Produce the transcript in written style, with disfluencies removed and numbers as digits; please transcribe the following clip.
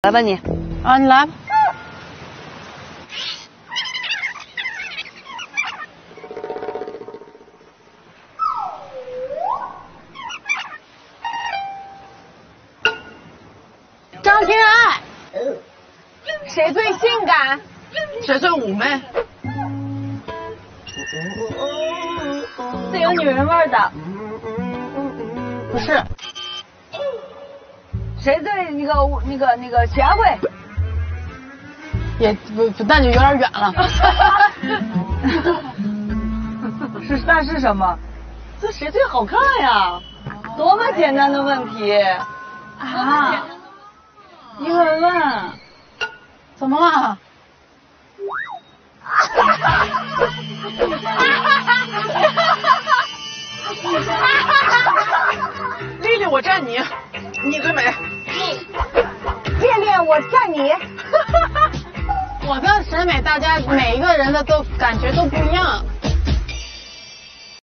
来吧你。 啊，你来。张天爱，谁最性感？ 谁最妩媚？ 最有女人味的。不是。 谁最那个贤惠？ 也不，那就有点远了。 那是什么？这谁最好看呀？多么简单的问题啊！你问问， 怎么了？ 丽丽，我站你，你最美。 恋恋，我站你。 我的审美，大家每一个人的都感觉都不一样。